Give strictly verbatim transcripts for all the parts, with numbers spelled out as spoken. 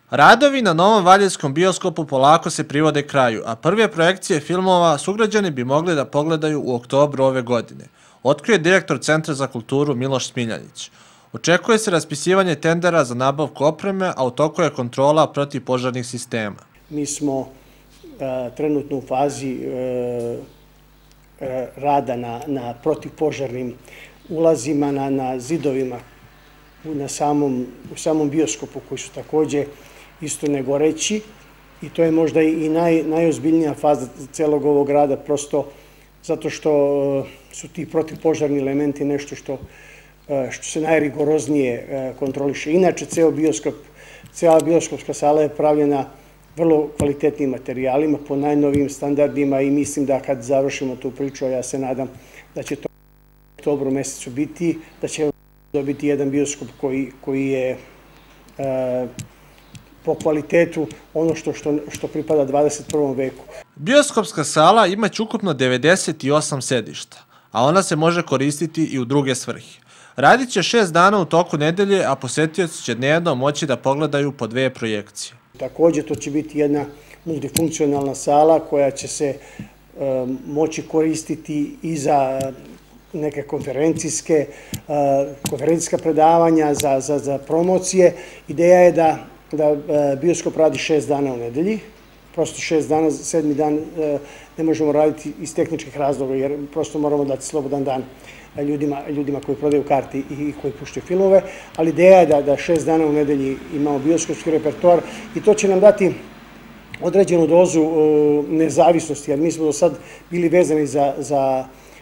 Radovi na Novom Valjevskom bioskopu polako se privode kraju, a prve projekcije filmova sugrađani bi mogli da pogledaju u oktobru ove godine, otkrio je direktor Centra za kulturu Miloš Smiljanić. Očekuje se raspisivanje tendera za nabavku opreme, a u toku je kontrola protivpožarnih sistema. Mi smo a, trenutno u fazi a, a, rada na, na protivpožarnim ulazima, na, na zidovima na samom, u samom bioskopu koji su također isto negoreći i to je možda i naj, najozbiljnija faza celog ovog rada, prosto zato što su ti protivpožarni elementi nešto što, što se najrigoroznije kontroliše. Inače, ceo bioskop, cijela bioskopska sala je pravljena vrlo kvalitetnim materijalima, po najnovijim standardima i mislim da kad završimo tu priču, ja se nadam da će to u oktobru mesecu biti, da će dobiti jedan bioskop koji, koji je e, po kvalitetu ono što, što, što pripada dvadeset prvom veku. Bioskopska sala imaće ukupno devedeset osam sedišta, a ona se može koristiti i u druge svrhe. Radit će šest dana u toku nedelje, a posetioci će dnevno moći da pogledaju po dve projekcije. Također to će biti jedna multifunkcionalna sala koja će se e, moći koristiti i za neke konferencijske, konferencijska predavanja za, za, za promocije. Ideja je da, da bioskop radi šest dana u nedelji. Prosto šest dana, sedmi dan ne možemo raditi iz tehničkih razloga, jer prosto moramo dati slobodan dan ljudima, ljudima koji prodaju karti i koji puštaju filmove. Ali ideja je da, da šest dana u nedelji imamo bioskopski repertoar i to će nam dati određenu dozu nezavisnosti, jer mi smo do sad bili vezani za, za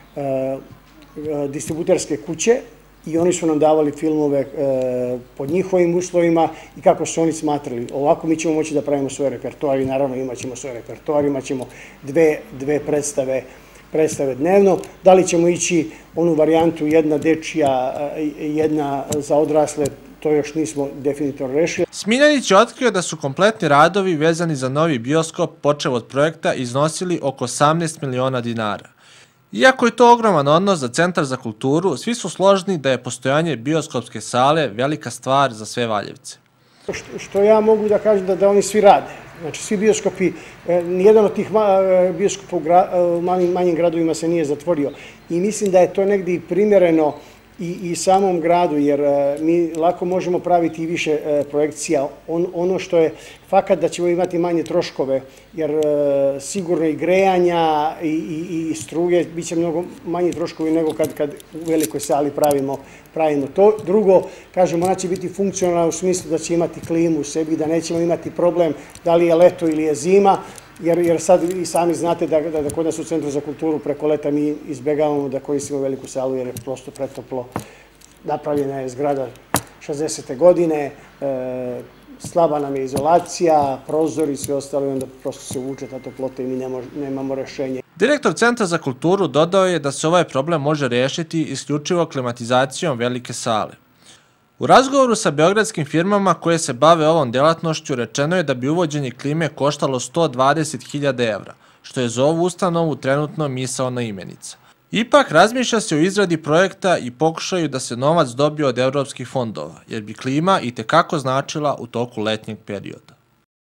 distributerske kuće i oni su nam davali filmove e, pod njihovim uslovima i kako su oni smatrali. Ovako mi ćemo moći da pravimo svoje repertoare i naravno imat ćemo svoje repertoare, imat ćemo dve, dve predstave, predstave dnevno. Da li ćemo ići onu varijantu jedna dečija, jedna za odrasle, to još nismo definitivno rešili. Smiljanić je otkrio da su kompletni radovi vezani za novi bioskop počev od projekta iznosili oko osamnaest miliona dinara. Iako je to ogroman odnos za Centar za kulturu, svi su složni da je postojanje bioskopske sale velika stvar za sve Valjevce. Što, što ja mogu da kažem da, da oni svi rade. Znači, svi bioskopi, nijedan od tih bioskopa u malim, manjim gradovima se nije zatvorio. I mislim da je to negdje primjereno i, i samom gradu, jer mi lako možemo praviti i više projekcija. On, ono što je fakat da ćemo imati manje troškove, jer sigurno i grejanja i, i, i struje bit će mnogo manje troškovi nego kad, kad u velikoj sali pravimo, pravimo to. Drugo, kažem, ona će biti funkcionalna u smislu da će imati klimu u sebi, da nećemo imati problem da li je leto ili je zima, jer, jer sad i sami znate da, da, da kod nas u Centru za kulturu preko leta mi izbjegavamo da koristimo veliku salu jer je prosto pretoplo. Napravljena je zgrada šezdesete godine, e, slaba nam je izolacija, prozori i sve ostalo i onda prosto se uvuče ta toplota i mi ne mož, nemamo rešenje. Direktor Centra za kulturu dodao je da se ovaj problem može rešiti isključivo klimatizacijom velike sale. U razgovoru sa beogradskim firmama koje se bave ovom delatnošću rečeno je da bi uvođenje klime koštalo sto dvadeset hiljada evra, što je za ovu ustanovu trenutno misaona imenica. Ipak razmišlja se o izradi projekta i pokušaju da se novac dobije od evropskih fondova, jer bi klima itekako značila u toku letnjeg perioda.